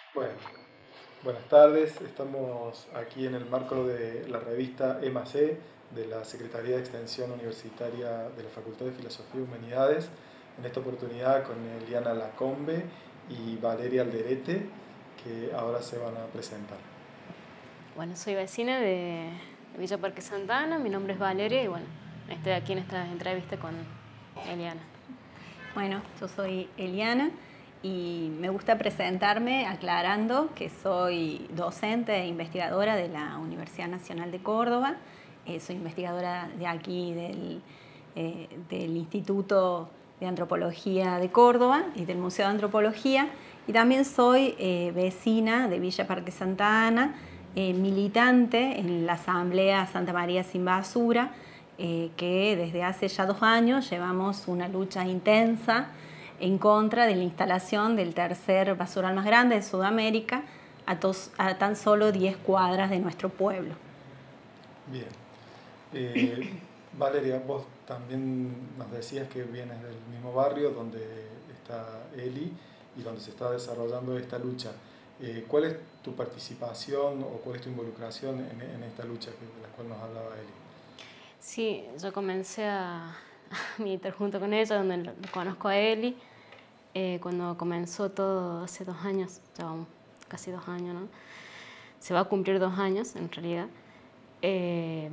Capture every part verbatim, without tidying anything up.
Bueno, buenas tardes. Estamos aquí en el marco de la revista E M A C de la Secretaría de Extensión Universitaria de la Facultad de Filosofía y Humanidades. En esta oportunidad con Eliana Lacombe y Valeria Alderete, que ahora se van a presentar. Bueno, soy vecina de Villa Parque Santa Ana, mi nombre es Valeria y bueno, estoy aquí en esta entrevista con Eliana. Bueno, yo soy Eliana y me gusta presentarme aclarando que soy docente e investigadora de la Universidad Nacional de Córdoba. Eh, soy investigadora de aquí del, eh, del Instituto de Antropología de Córdoba y del Museo de Antropología. Y también soy eh, vecina de Villa Parque Santa Ana, eh, militante en la Asamblea Santa María Sin Basura, Eh, que desde hace ya dos años llevamos una lucha intensa en contra de la instalación del tercer basural más grande de Sudamérica a, tos, a tan solo diez cuadras de nuestro pueblo. Bien. Eh, Valeria, vos también nos decías que vienes del mismo barrio donde está Eli y donde se está desarrollando esta lucha. Eh, ¿Cuál es tu participación o cuál es tu involucración en, en esta lucha que, de la cual nos hablaba Eli? Sí, yo comencé a, a militar junto con ella, donde lo, lo conozco a Eli, eh, cuando comenzó todo hace dos años, ya vamos, casi dos años, ¿no? Se va a cumplir dos años en realidad. Eh,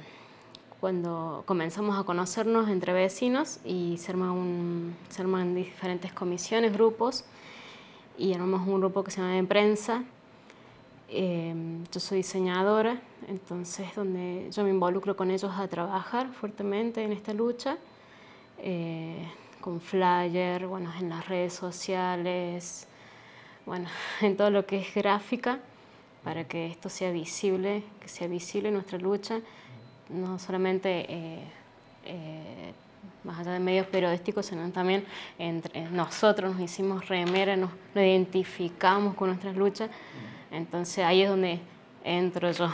cuando comenzamos a conocernos entre vecinos y se arman, un, se arman diferentes comisiones, grupos, y armamos un grupo que se llama de prensa. Eh, yo soy diseñadora, entonces donde yo me involucro con ellos a trabajar fuertemente en esta lucha, eh, con flyer, bueno, en las redes sociales, bueno, en todo lo que es gráfica, para que esto sea visible, que sea visible nuestra lucha, no solamente eh, eh, más allá de medios periodísticos, sino también entre nosotros nos hicimos remera, nos, nos identificamos con nuestras luchas. Entonces ahí es donde entro yo.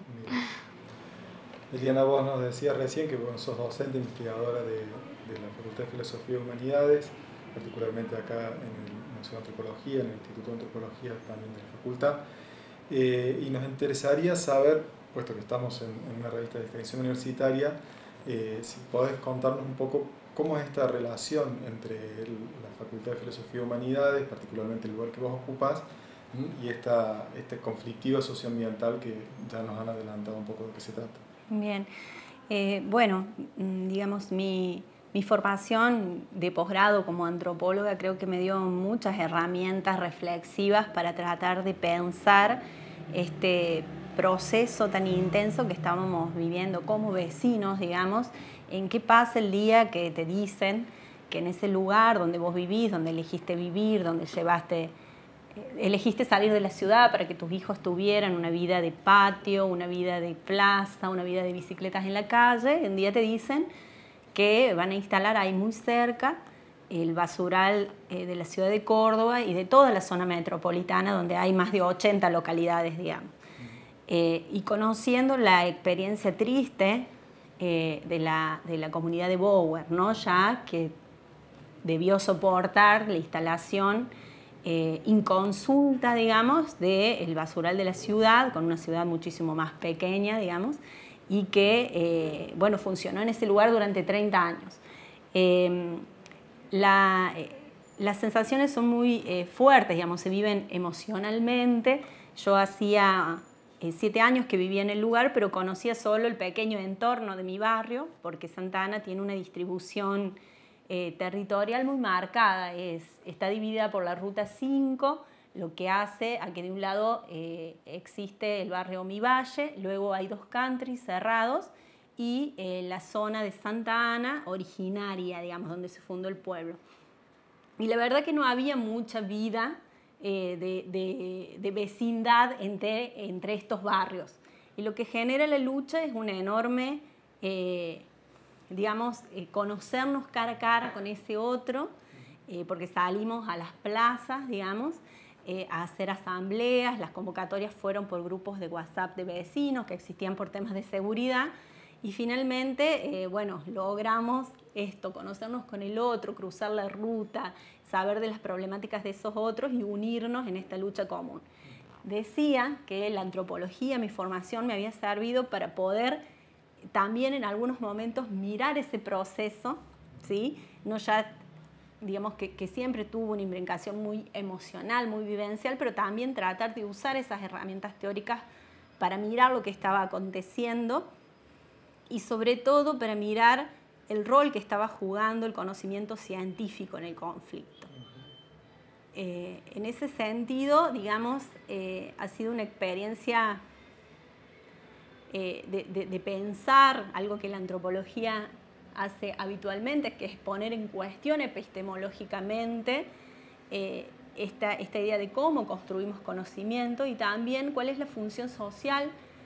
Eliana, vos nos decías recién que bueno, sos docente investigadora de, de la Facultad de Filosofía y Humanidades, particularmente acá en el Museo de Antropología, en el Instituto de Antropología también de la Facultad. Eh, y nos interesaría saber, puesto que estamos en, en una revista de extensión universitaria, eh, si podés contarnos un poco cómo es esta relación entre el, la Facultad de Filosofía y Humanidades, particularmente el lugar que vos ocupás, y esta, esta conflictiva socioambiental que ya nos han adelantado un poco de qué se trata. Bien, eh, bueno, digamos, mi, mi formación de posgrado como antropóloga creo que me dio muchas herramientas reflexivas para tratar de pensar este proceso tan intenso que estábamos viviendo como vecinos, digamos, en qué pasa el día que te dicen que en ese lugar donde vos vivís, donde elegiste vivir, donde llevaste... elegiste salir de la ciudad para que tus hijos tuvieran una vida de patio, una vida de plaza, una vida de bicicletas en la calle. Un día te dicen que van a instalar ahí muy cerca el basural eh, de la ciudad de Córdoba y de toda la zona metropolitana, donde hay más de ochenta localidades, digamos. Eh, y conociendo la experiencia triste eh, de, la, de la comunidad de Bower, ¿no? Ya que debió soportar la instalación Eh, inconsulta, digamos, del basural de la ciudad, con una ciudad muchísimo más pequeña, digamos, y que, eh, bueno, funcionó en ese lugar durante treinta años. Eh, la, eh, las sensaciones son muy eh, fuertes, digamos, se viven emocionalmente. Yo hacía eh, siete años que vivía en el lugar, pero conocía solo el pequeño entorno de mi barrio, porque Santa Ana tiene una distribución Eh, territorial muy marcada, es, está dividida por la Ruta cinco, lo que hace a que de un lado eh, existe el barrio Omivalle, luego hay dos countries cerrados y eh, la zona de Santa Ana originaria, digamos, donde se fundó el pueblo. Y la verdad que no había mucha vida eh, de, de, de vecindad entre, entre estos barrios. Y lo que genera la lucha es una enorme... Eh, digamos, eh, conocernos cara a cara con ese otro, eh, porque salimos a las plazas, digamos, eh, a hacer asambleas. Las convocatorias fueron por grupos de WhatsApp de vecinos que existían por temas de seguridad, Y finalmente, eh, bueno, logramos esto, conocernos con el otro, cruzar la ruta, saber de las problemáticas de esos otros y unirnos en esta lucha común. Decía que la antropología, mi formación, me había servido para poder también en algunos momentos mirar ese proceso, ¿sí? No ya, digamos que, que siempre tuvo una imbricación muy emocional, muy vivencial, pero también tratar de usar esas herramientas teóricas para mirar lo que estaba aconteciendo y sobre todo para mirar el rol que estaba jugando el conocimiento científico en el conflicto. Eh, en ese sentido, digamos, eh, ha sido una experiencia eh, de, de, de pensar algo que la antropología hace habitualmente, que es poner en cuestión epistemológicamente eh, esta, esta idea de cómo construimos conocimiento y también cuál es la función social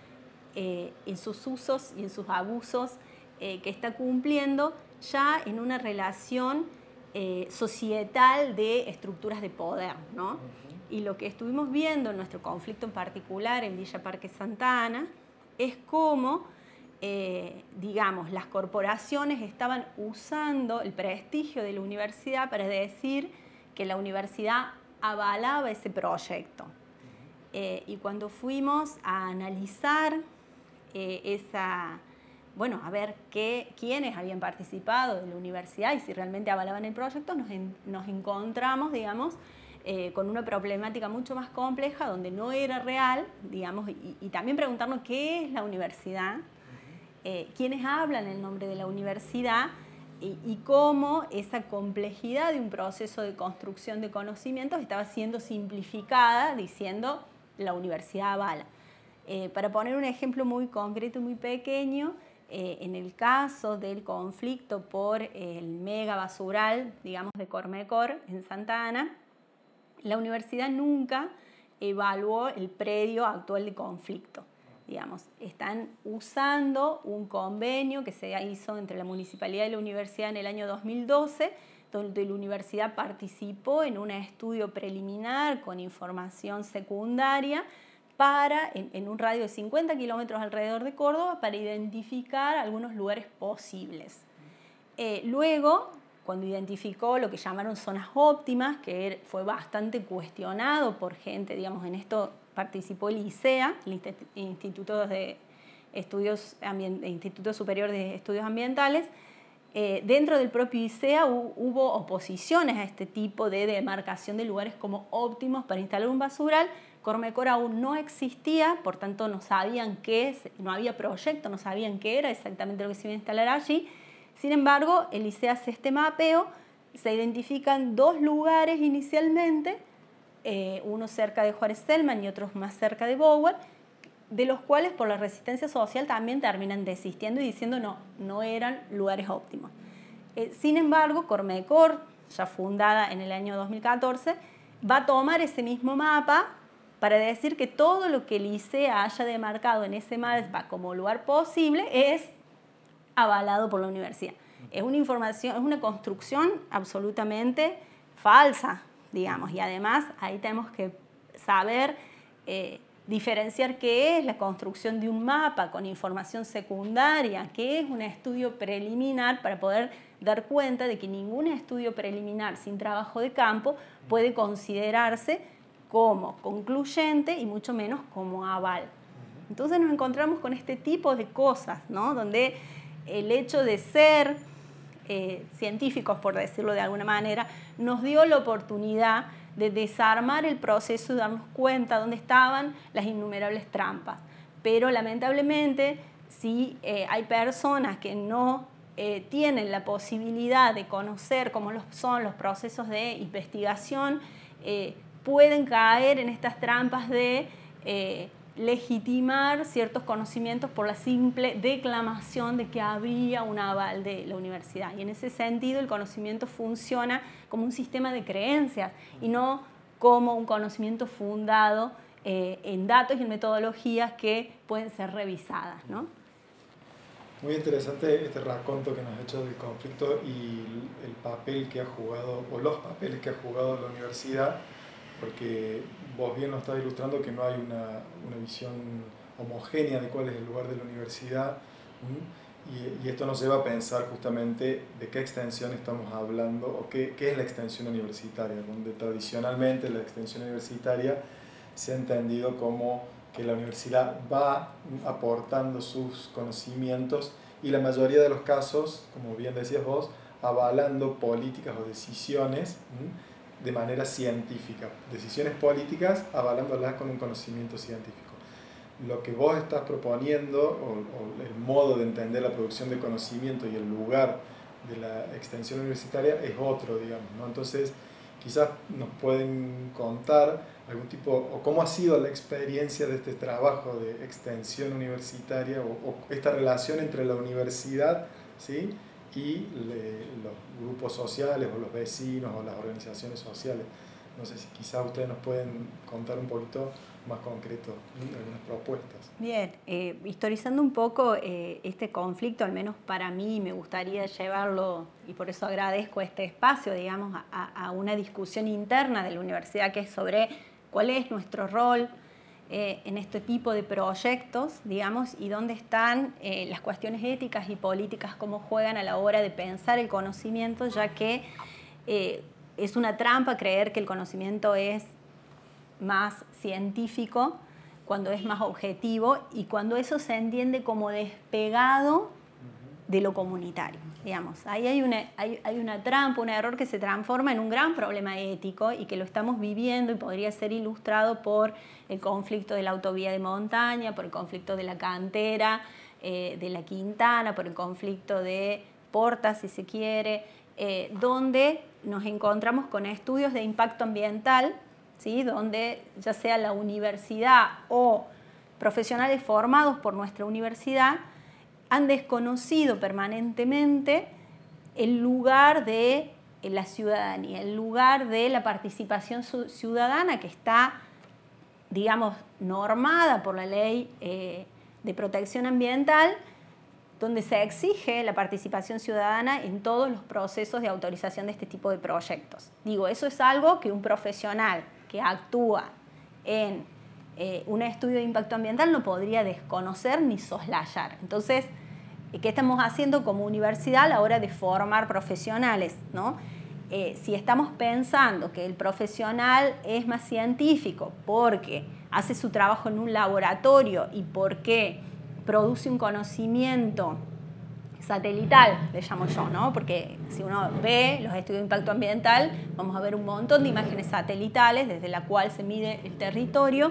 eh, en sus usos y en sus abusos eh, que está cumpliendo ya en una relación eh, societal de estructuras de poder, ¿no? Uh-huh. Y lo que estuvimos viendo en nuestro conflicto en particular en Villa Parque Santa Ana es cómo Eh, digamos, las corporaciones estaban usando el prestigio de la universidad para decir que la universidad avalaba ese proyecto. Eh, y cuando fuimos a analizar eh, esa, bueno, a ver qué, quiénes habían participado de la universidad y si realmente avalaban el proyecto, nos, en, nos encontramos, digamos, eh, con una problemática mucho más compleja donde no era real, digamos, y, y también preguntarnos qué es la universidad, Eh, quiénes hablan en nombre de la universidad y, y cómo esa complejidad de un proceso de construcción de conocimientos estaba siendo simplificada diciendo la universidad avala. Eh, para poner un ejemplo muy concreto y muy pequeño, eh, en el caso del conflicto por el mega basural, digamos, de Cormecor en Santa Ana, la universidad nunca evaluó el predio actual de conflicto. Digamos, están usando un convenio que se hizo entre la Municipalidad y la Universidad en el año dos mil doce, donde la Universidad participó en un estudio preliminar con información secundaria para, en, en un radio de cincuenta kilómetros alrededor de Córdoba, para identificar algunos lugares posibles. Eh, luego, cuando identificó lo que llamaron zonas óptimas, que fue bastante cuestionado por gente, digamos, en esto participó el I C E A, el Instituto, de Estudios Instituto Superior de Estudios Ambientales. Eh, dentro del propio I C E A hubo oposiciones a este tipo de demarcación de lugares como óptimos para instalar un basural. Cormecor aún no existía, por tanto no sabían qué, no había proyecto, no sabían qué era exactamente lo que se iba a instalar allí. Sin embargo, el I C E A hace este mapeo, se identifican dos lugares inicialmente, eh, uno cerca de Juárez Selman y otros más cerca de Bower, de los cuales por la resistencia social también terminan desistiendo y diciendo no, no eran lugares óptimos. Eh, sin embargo, Cormecor, ya fundada en el año dos mil catorce, va a tomar ese mismo mapa para decir que todo lo que el I C E A haya demarcado en ese mapa como lugar posible es avalado por la universidad. Es una información, es una construcción absolutamente falsa, digamos, y además ahí tenemos que saber eh, diferenciar qué es la construcción de un mapa con información secundaria, qué es un estudio preliminar, para poder dar cuenta de que ningún estudio preliminar sin trabajo de campo puede considerarse como concluyente y mucho menos como aval. Entonces nos encontramos con este tipo de cosas, ¿no? Donde el hecho de ser eh, científicos, por decirlo de alguna manera, nos dio la oportunidad de desarmar el proceso y darnos cuenta dónde estaban las innumerables trampas. Pero lamentablemente, si eh, hay personas que no eh, tienen la posibilidad de conocer cómo son los procesos de investigación, eh, pueden caer en estas trampas de eh, legitimar ciertos conocimientos por la simple declamación de que habría un aval de la universidad. Y en ese sentido el conocimiento funciona como un sistema de creencias y no como un conocimiento fundado eh, en datos y en metodologías que pueden ser revisadas, ¿no? Muy interesante este raconto que nos has hecho del conflicto y el papel que ha jugado, o los papeles que ha jugado la universidad, porque vos bien nos estás ilustrando que no hay una, una visión homogénea de cuál es el lugar de la universidad, ¿m? Y, y esto nos lleva a pensar justamente de qué extensión estamos hablando o qué, qué es la extensión universitaria, donde tradicionalmente la extensión universitaria se ha entendido como que la universidad va aportando sus conocimientos y la mayoría de los casos, como bien decías vos, avalando políticas o decisiones ¿m? de manera científica, decisiones políticas avalándolas con un conocimiento científico. Lo que vos estás proponiendo o, o el modo de entender la producción de conocimiento y el lugar de la extensión universitaria es otro, digamos, ¿no? Entonces, quizás nos pueden contar algún tipo, o cómo ha sido la experiencia de este trabajo de extensión universitaria o, o esta relación entre la universidad, ¿sí? y le, los grupos sociales o los vecinos o las organizaciones sociales. No sé si quizás ustedes nos pueden contar un poquito más concreto ¿sí? algunas propuestas. Bien, eh, historizando un poco eh, este conflicto, al menos para mí me gustaría llevarlo, y por eso agradezco este espacio, digamos, a, a una discusión interna de la universidad que es sobre cuál es nuestro rol eh, en este tipo de proyectos, digamos, y dónde están eh, las cuestiones éticas y políticas, cómo juegan a la hora de pensar el conocimiento, ya que eh, es una trampa creer que el conocimiento es más científico cuando es más objetivo y cuando eso se entiende como despegado de lo comunitario, digamos. Ahí hay una, hay, hay una trampa, un error que se transforma en un gran problema ético y que lo estamos viviendo y podría ser ilustrado por el conflicto de la autovía de montaña, por el conflicto de la cantera, eh, de la Quintana, por el conflicto de Porta, si se quiere, eh, donde nos encontramos con estudios de impacto ambiental, ¿sí? donde ya sea la universidad o profesionales formados por nuestra universidad han desconocido permanentemente el lugar de la ciudadanía, el lugar de la participación ciudadana que está, digamos, normada por la ley eh, de protección ambiental, donde se exige la participación ciudadana en todos los procesos de autorización de este tipo de proyectos. Digo, eso es algo que un profesional que actúa en eh, un estudio de impacto ambiental no podría desconocer ni soslayar. Entonces, ¿qué estamos haciendo como universidad a la hora de formar profesionales, ¿no? Eh, si estamos pensando que el profesional es más científico porque hace su trabajo en un laboratorio y porque produce un conocimiento satelital, le llamo yo, ¿no? Porque si uno ve los estudios de impacto ambiental, vamos a ver un montón de imágenes satelitales desde la cual se mide el territorio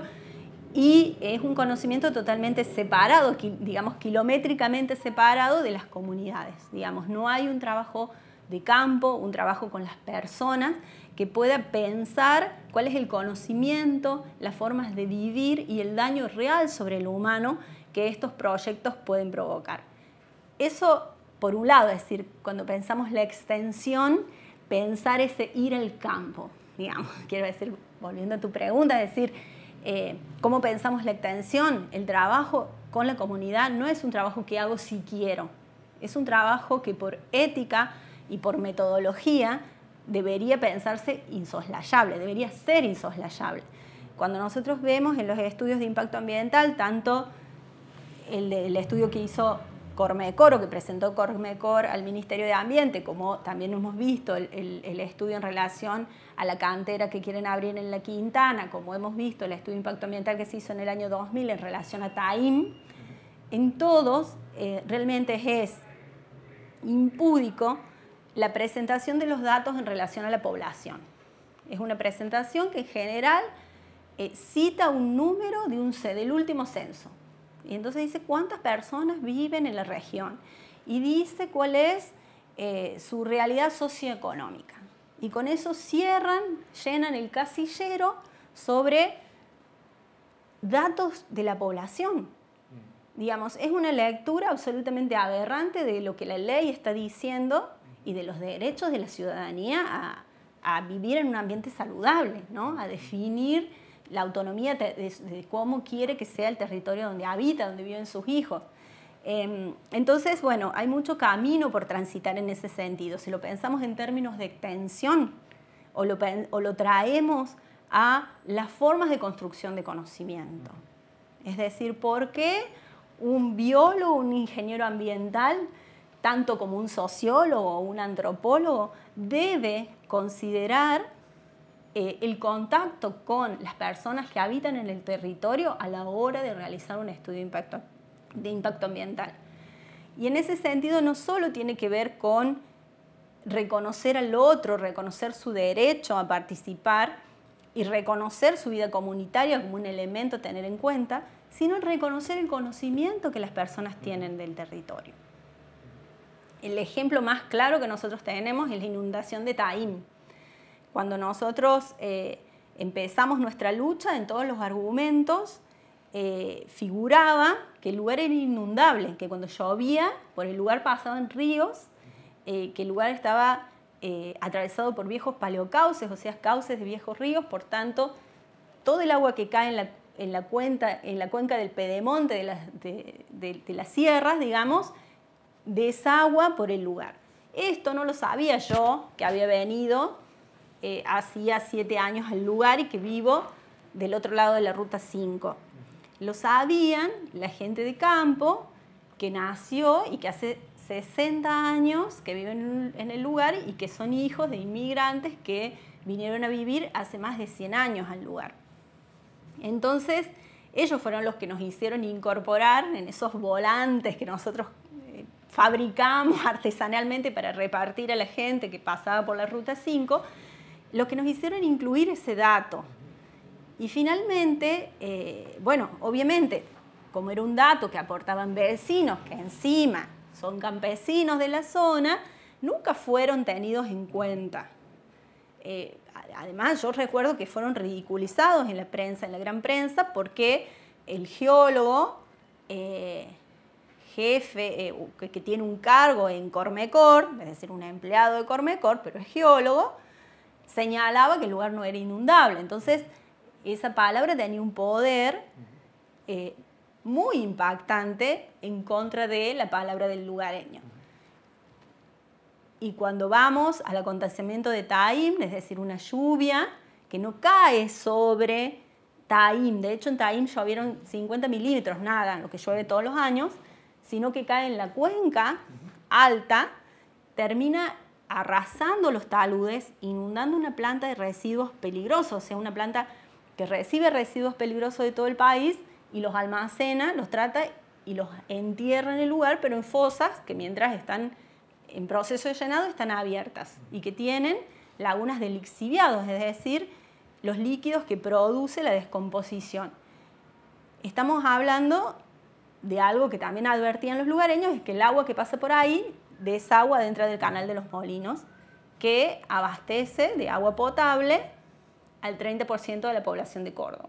y es un conocimiento totalmente separado, digamos, kilométricamente separado de las comunidades. Digamos, no hay un trabajo de campo, un trabajo con las personas que pueda pensar cuál es el conocimiento, las formas de vivir y el daño real sobre el humano que estos proyectos pueden provocar. Eso, por un lado, es decir, cuando pensamos la extensión, pensar ese ir al campo, digamos. Quiero decir, volviendo a tu pregunta, es decir, eh, ¿cómo pensamos la extensión? El trabajo con la comunidad no es un trabajo que hago si quiero, es un trabajo que por ética y por metodología debería pensarse insoslayable, debería ser insoslayable. Cuando nosotros vemos en los estudios de impacto ambiental, tanto el, el estudio que hizo Cormecor o que presentó Cormecor al Ministerio de Ambiente, como también hemos visto el, el, el estudio en relación a la cantera que quieren abrir en la Quintana, como hemos visto el estudio de impacto ambiental que se hizo en el año dos mil en relación a Taim, en todos eh, realmente es impúdico la presentación de los datos en relación a la población. Es una presentación que en general eh, cita un número de un, del último censo. Y entonces dice cuántas personas viven en la región y dice cuál es eh, su realidad socioeconómica. Y con eso cierran, llenan el casillero sobre datos de la población. Digamos, es una lectura absolutamente aberrante de lo que la ley está diciendo y de los derechos de la ciudadanía a, a vivir en un ambiente saludable, ¿no? A definir la autonomía de, de, de cómo quiere que sea el territorio donde habita, donde viven sus hijos. Eh, entonces, bueno, hay mucho camino por transitar en ese sentido. Si lo pensamos en términos de extensión o lo, o lo traemos a las formas de construcción de conocimiento. Es decir, ¿por qué un biólogo, un ingeniero ambiental, tanto como un sociólogo o un antropólogo, debe considerar eh, el contacto con las personas que habitan en el territorio a la hora de realizar un estudio de impacto, de impacto ambiental. Y en ese sentido no solo tiene que ver con reconocer al otro, reconocer su derecho a participar y reconocer su vida comunitaria como un elemento a tener en cuenta, sino reconocer el conocimiento que las personas tienen del territorio. El ejemplo más claro que nosotros tenemos es la inundación de Taim. Cuando nosotros eh, empezamos nuestra lucha, en todos los argumentos eh, figuraba que el lugar era inundable, que cuando llovía por el lugar pasaban ríos, eh, que el lugar estaba eh, atravesado por viejos paleocauces, o sea, cauces de viejos ríos, por tanto, todo el agua que cae en la, en la, cuenta, en la cuenca del Pedemonte, de, la, de, de, de las sierras, digamos, desagua por el lugar. Esto no lo sabía yo, que había venido eh, hacía siete años al lugar y que vivo del otro lado de la Ruta cinco. Lo sabían la gente de campo que nació y que hace sesenta años que viven en el lugar y que son hijos de inmigrantes que vinieron a vivir hace más de cien años al lugar. Entonces, ellos fueron los que nos hicieron incorporar en esos volantes que nosotros eh, fabricamos artesanalmente para repartir a la gente que pasaba por la Ruta cinco, los que nos hicieron incluir ese dato. Y finalmente, eh, bueno, obviamente, como era un dato que aportaban vecinos, que encima son campesinos de la zona, nunca fueron tenidos en cuenta. Eh, además, yo recuerdo que fueron ridiculizados en la prensa, en la gran prensa, porque el geólogo, eh, jefe, eh, que, que tiene un cargo en Cormecor, es decir, un empleado de Cormecor, pero es geólogo, señalaba que el lugar no era inundable. Entonces, esa palabra tenía un poder eh, muy impactante en contra de la palabra del lugareño. Y cuando vamos al acontecimiento de Taim, es decir, una lluvia que no cae sobre Taim, de hecho en Taim llovieron cincuenta milímetros, nada, lo que llueve todos los años, sino que cae en la cuenca alta, termina arrasando los taludes, inundando una planta de residuos peligrosos, o sea, una planta que recibe residuos peligrosos de todo el país y los almacena, los trata y los entierra en el lugar, pero en fosas que mientras están en proceso de llenado están abiertas y que tienen lagunas de lixiviados, es decir, los líquidos que produce la descomposición. Estamos hablando de algo que también advertían los lugareños, es que el agua que pasa por ahí desagua dentro del canal de los Molinos, que abastece de agua potable al treinta por ciento de la población de Córdoba.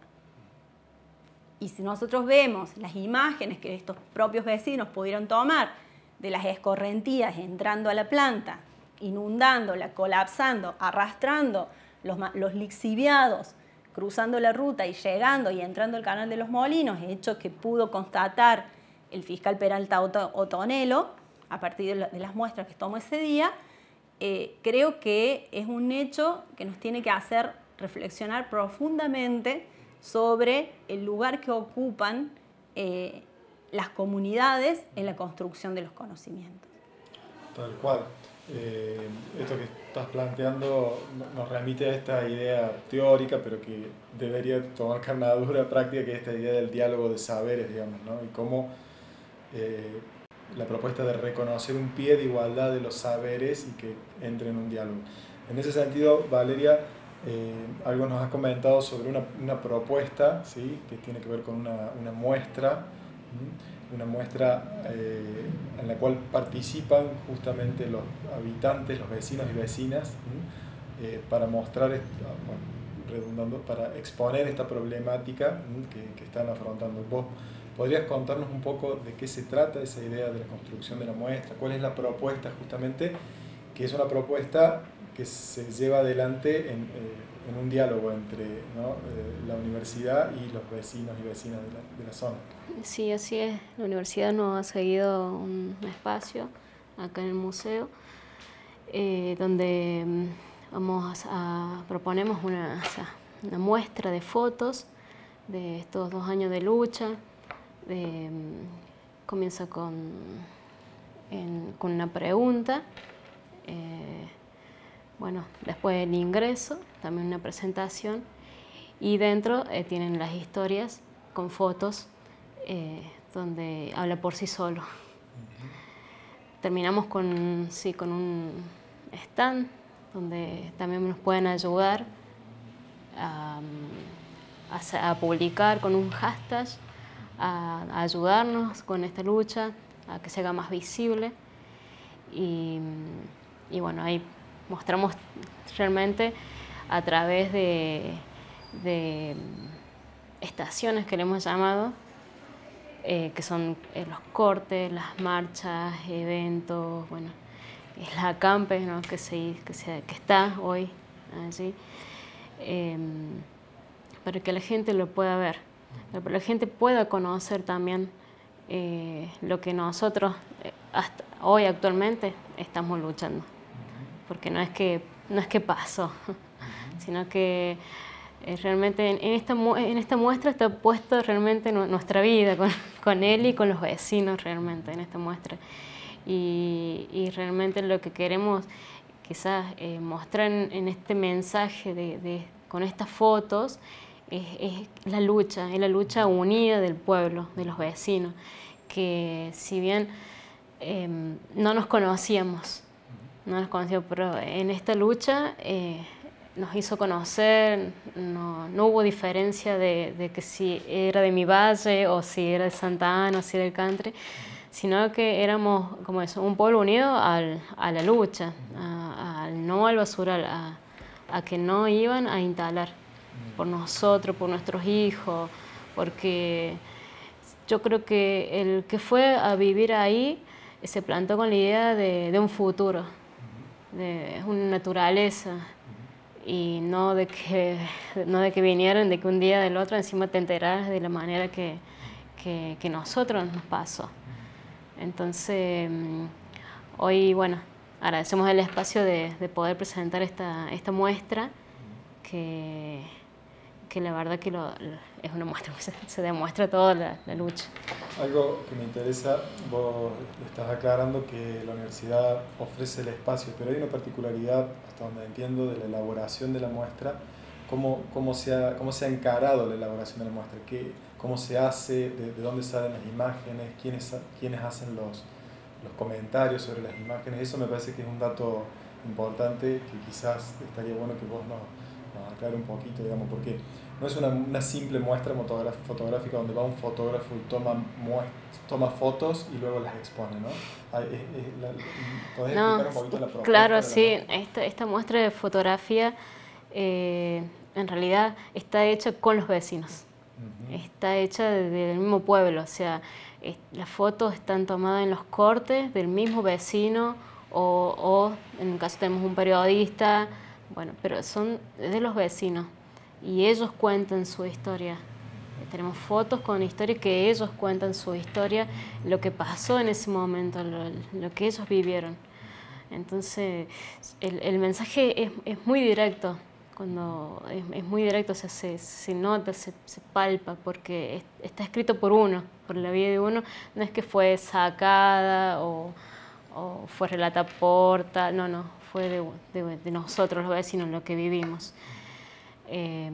Y si nosotros vemos las imágenes que estos propios vecinos pudieron tomar de las escorrentías entrando a la planta, inundándola, colapsando, arrastrando los, los lixiviados, cruzando la ruta y llegando y entrando al canal de los Molinos, hecho que pudo constatar el fiscal Peralta Otonelo, a partir de, la, de las muestras que tomó ese día, eh, creo que es un hecho que nos tiene que hacer reflexionar profundamente sobre el lugar que ocupan eh, las comunidades en la construcción de los conocimientos. Tal cual. Eh, esto que estás planteando nos remite a esta idea teórica, pero que debería tomar carnadura práctica, que es esta idea del diálogo de saberes, digamos, ¿no? Y cómo eh, la propuesta de reconocer un pie de igualdad de los saberes y que entre en un diálogo. En ese sentido, Valeria, eh, algo nos has comentado sobre una, una propuesta, ¿sí?, que tiene que ver con una, una muestra, ¿sí?, una muestra eh, en la cual participan justamente los habitantes, los vecinos y vecinas, ¿sí?, eh, para mostrar, bueno, redundando, para exponer esta problemática, ¿sí?, que, que están afrontando. ¿Vos podrías contarnos un poco de qué se trata esa idea de la construcción de la muestra? ¿Cuál es la propuesta justamente? Que es una propuesta que se lleva adelante en, eh, en un diálogo entre, ¿no?, eh, la universidad y los vecinos y vecinas de la, de la zona. Sí, así es. La universidad nos ha seguido un espacio acá en el museo, eh, donde vamos a, proponemos una, o sea, una muestra de fotos de estos dos años de lucha, de comienza con, en, con una pregunta, eh, bueno, después el ingreso, también una presentación, y dentro eh, tienen las historias con fotos eh, donde habla por sí solo. Uh-huh. Terminamos con, sí, con un stand donde también nos pueden ayudar a, a, a publicar con un hashtag, a, a ayudarnos con esta lucha, a que se haga más visible. Y, y bueno, ahí mostramos realmente a través de, de estaciones que le hemos llamado, eh, que son eh, los cortes, las marchas, eventos, bueno, es la acampe, ¿no? que, se, que, se, que está hoy allí, eh, para que la gente lo pueda ver, para que la gente pueda conocer también eh, lo que nosotros eh, hasta hoy actualmente estamos luchando, porque no es que, no es que pasó, sino que eh, realmente en, en, esta, en esta muestra está puesto realmente nuestra vida con, con él y con los vecinos realmente en esta muestra. Y, y realmente lo que queremos quizás eh, mostrar en, en este mensaje de, de, con estas fotos es, es la lucha, es la lucha unida del pueblo, de los vecinos, que si bien eh, no nos conocíamos, no nos conocíamos, pero en esta lucha eh, nos hizo conocer, no, no hubo diferencia de, de que si era de mi valle o si era de Santa Ana o si era del country, sino que éramos como eso, un pueblo unido al, a la lucha, a, al no al basural, a, a que no iban a instalar por nosotros, por nuestros hijos, porque yo creo que el que fue a vivir ahí se plantó con la idea de, de un futuro, de una naturaleza, y no de, que, no de que vinieran, de que un día del otro encima te enteraras de la manera que, que, que nosotros nos pasó. Entonces, hoy, bueno, agradecemos el espacio de, de poder presentar esta, esta muestra, que, que la verdad que lo, lo, es una muestra, se, se demuestra toda la, la lucha. Algo que me interesa, vos estás aclarando que la universidad ofrece el espacio, pero hay una particularidad, hasta donde entiendo, de la elaboración de la muestra. ¿Cómo, cómo, se, ha, cómo se ha encarado la elaboración de la muestra? ¿Qué, ¿Cómo se hace? De, ¿De dónde salen las imágenes? ¿Quiénes, quiénes hacen los, los comentarios sobre las imágenes? Eso me parece que es un dato importante que quizás estaría bueno que vos nos, nos aclare un poquito, digamos, porque no es una, una simple muestra fotográfica donde va un fotógrafo y toma, toma fotos y luego las expone, ¿no? Es, es la, ¿Podés no, explicar un poquito la propuesta? Claro, de la sí. muestra? Esta, esta muestra de fotografía eh, en realidad está hecha con los vecinos. Uh-huh. Está hecha desde el mismo pueblo, o sea, es, las fotos están tomadas en los cortes del mismo vecino o, o en un caso tenemos un periodista, bueno, pero son de los vecinos y ellos cuentan su historia. Tenemos fotos con historias que ellos cuentan su historia, lo que pasó en ese momento, lo, lo que ellos vivieron. Entonces, el, el mensaje es, es muy directo. Cuando es, es muy directo, o sea, se, se nota, se, se palpa, porque es, está escrito por uno, por la vida de uno. No es que fue sacada o, o fue relatada por tal, no, no, fue de, de, de nosotros los vecinos lo que vivimos. Eh,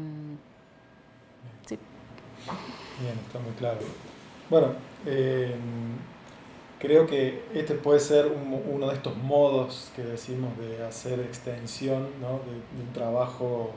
sí. Bien, está muy claro. Bueno, eh, creo que este puede ser un, uno de estos modos que decimos de hacer extensión, ¿no? de, de un trabajo,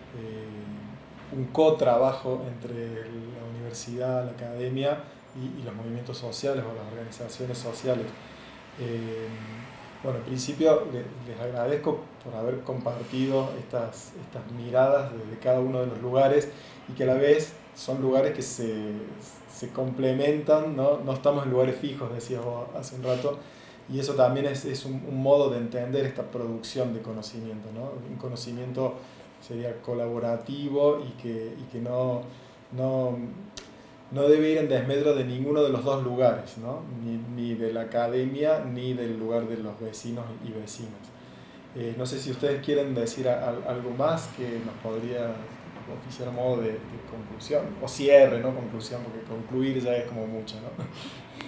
eh, un co-trabajo entre la universidad, la academia y, y los movimientos sociales o las organizaciones sociales. Eh, bueno, en principio les, les agradezco por haber compartido estas, estas miradas desde cada uno de los lugares y que a la vez son lugares que se, se complementan, ¿no? No estamos en lugares fijos, decías vos hace un rato, y eso también es, es un, un modo de entender esta producción de conocimiento, ¿no? Un conocimiento sería colaborativo y que, y que no, no, no debe ir en desmedro de ninguno de los dos lugares, ¿no? Ni, ni de la academia ni del lugar de los vecinos y vecinas. Eh, no sé si ustedes quieren decir a, a, algo más que nos podría oficiar a modo de, de conclusión, o cierre, no conclusión, porque concluir ya es como mucho, ¿no?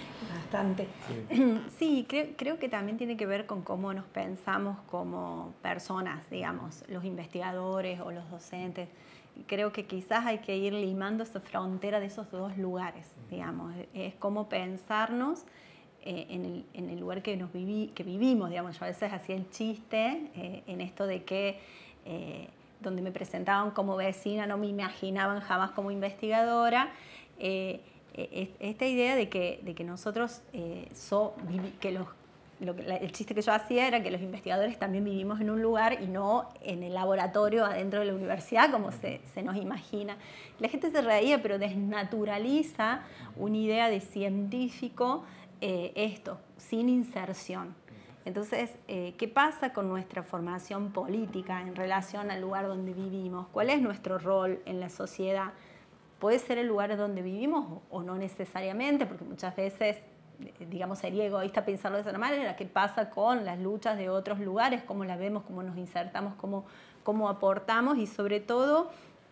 bastante. Sí, sí creo, creo que también tiene que ver con cómo nos pensamos como personas, digamos, los investigadores o los docentes. Creo que quizás hay que ir limando esa frontera de esos dos lugares, digamos. Es como pensarnos eh, en, el, en el lugar que, nos viví, que vivimos, digamos. Yo a veces hacía el chiste eh, en esto de que eh, donde me presentaban como vecina no me imaginaban jamás como investigadora. Eh, esta idea de que, de que nosotros, eh, so, que los Lo que, el chiste que yo hacía era que los investigadores también vivimos en un lugar y no en el laboratorio adentro de la universidad como se, se nos imagina. La gente se reía, pero desnaturaliza una idea de científico eh, esto, sin inserción. Entonces, eh, ¿qué pasa con nuestra formación política en relación al lugar donde vivimos? ¿Cuál es nuestro rol en la sociedad? ¿Puede ser el lugar donde vivimos o no necesariamente? Porque muchas veces, digamos, sería egoísta pensarlo de esa manera. ¿Qué pasa con las luchas de otros lugares? ¿Cómo las vemos? ¿Cómo nos insertamos? ¿Cómo, cómo aportamos? Y sobre todo,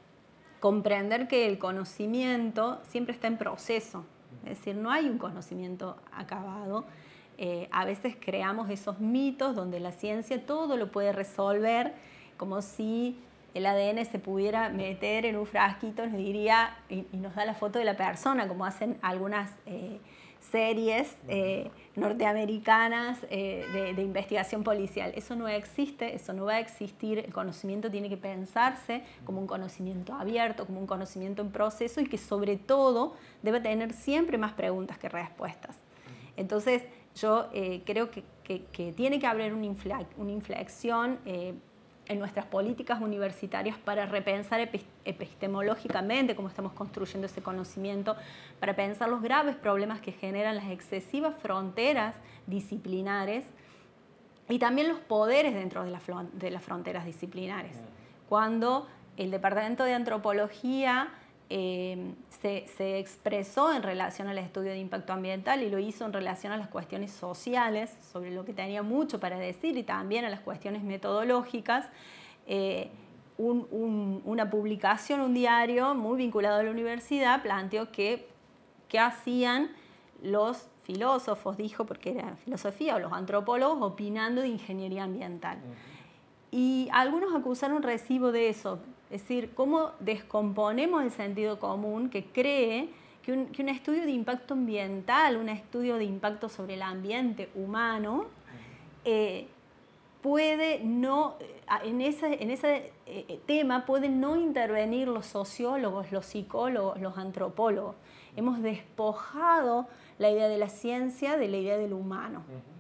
comprender que el conocimiento siempre está en proceso. Es decir, no hay un conocimiento acabado. Eh, a veces creamos esos mitos donde la ciencia todo lo puede resolver, como si el A D N se pudiera meter en un frasquito, nos diría, y, y nos da la foto de la persona, como hacen algunas eh, series eh, norteamericanas eh, de, de investigación policial. Eso no existe, eso no va a existir. El conocimiento tiene que pensarse como un conocimiento abierto, como un conocimiento en proceso y que sobre todo debe tener siempre más preguntas que respuestas. Entonces yo eh, creo que, que, que tiene que haber una, infle una inflexión eh, en nuestras políticas universitarias para repensar epistemológicamente cómo estamos construyendo ese conocimiento, para pensar los graves problemas que generan las excesivas fronteras disciplinares y también los poderes dentro de, la, de las fronteras disciplinares. Cuando el Departamento de Antropología eh, se, se expresó en relación al estudio de impacto ambiental y lo hizo en relación a las cuestiones sociales, sobre lo que tenía mucho para decir, y también a las cuestiones metodológicas, eh, un, un, una publicación, un diario muy vinculado a la universidad, planteó que, que hacían los filósofos, dijo, porque era filosofía, o los antropólogos opinando de ingeniería ambiental. Uh-huh. Y algunos acusaron recibo de eso. Es decir, cómo descomponemos el sentido común que cree que un, que un estudio de impacto ambiental, un estudio de impacto sobre el ambiente humano, eh, puede no, en ese, en ese eh, tema pueden no intervenir los sociólogos, los psicólogos, los antropólogos. Hemos despojado la idea de la ciencia de la idea del humano.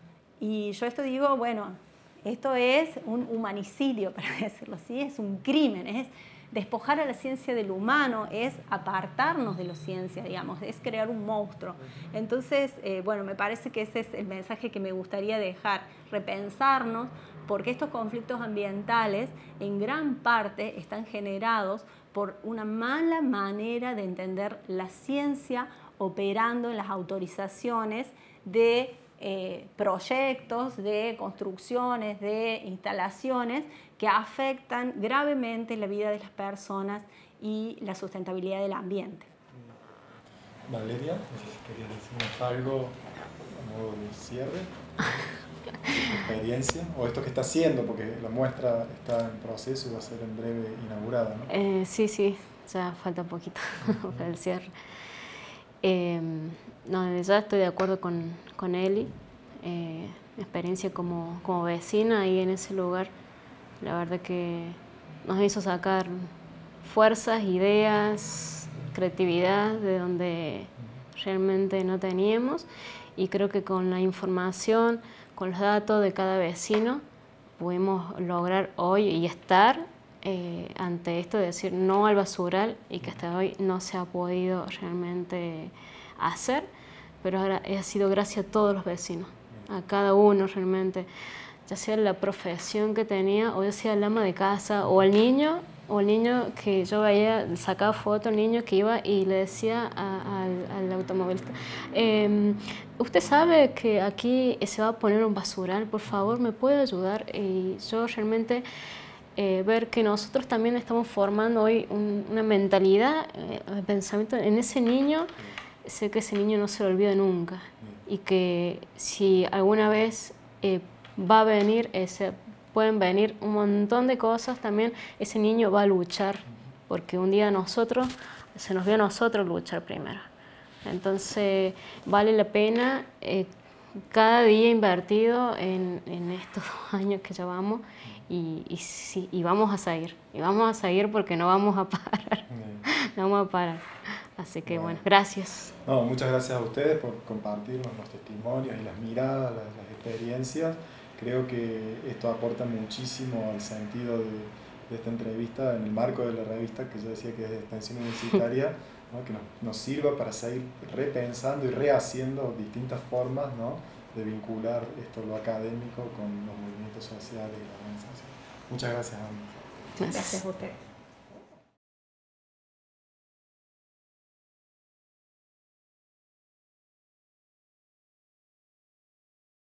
Y yo esto digo, bueno, esto es un humanicidio, para decirlo así, es un crimen, es despojar a la ciencia del humano, es apartarnos de la ciencia, digamos, es crear un monstruo. Entonces, eh, bueno, me parece que ese es el mensaje que me gustaría dejar, repensarnos, porque estos conflictos ambientales en gran parte están generados por una mala manera de entender la ciencia operando en las autorizaciones de Eh, proyectos, de construcciones, de instalaciones que afectan gravemente la vida de las personas y la sustentabilidad del ambiente. Valeria, no sé si querías decirnos algo a modo de cierre, experiencia, o esto que está haciendo, porque la muestra está en proceso y va a ser en breve inaugurada, ¿no? Eh, sí, sí, ya falta un poquito para el cierre. Eh, no, ya estoy de acuerdo con, con Eli. Eh, mi experiencia como, como vecina ahí en ese lugar, la verdad que nos hizo sacar fuerzas, ideas, creatividad de donde realmente no teníamos, y creo que con la información, con los datos de cada vecino, pudimos lograr hoy y estar Eh, ante esto de decir no al basural, y que hasta hoy no se ha podido realmente hacer, pero ahora ha sido gracias a todos los vecinos, a cada uno realmente, ya sea la profesión que tenía, o ya sea el ama de casa, o el niño, o el niño que yo veía, sacaba foto, el niño que iba y le decía a, a, al automovilista, eh, usted sabe que aquí se va a poner un basural, por favor, ¿me puede ayudar? Y yo realmente Eh, ver que nosotros también estamos formando hoy un, una mentalidad, eh, pensamiento en ese niño, sé que ese niño no se lo olvida nunca. y que si alguna vez eh, va a venir, ese, pueden venir un montón de cosas también, ese niño va a luchar, porque un día nosotros, se nos vio a nosotros luchar primero. Entonces vale la pena eh, cada día invertido en, en estos dos años que llevamos y, y, sí, y vamos a seguir, y vamos a seguir porque no vamos a parar, no vamos a parar. Así que bueno, bueno gracias. No, muchas gracias a ustedes por compartirnos los testimonios y las miradas, las, las experiencias. Creo que esto aporta muchísimo al sentido de, de esta entrevista en el marco de la revista que yo decía que es de extensión universitaria, ¿no? Que nos, nos sirva para seguir repensando y rehaciendo distintas formas, ¿no? De vincular esto, lo académico, con los movimientos sociales y la organización. Muchas gracias, Ana. Gracias a ustedes.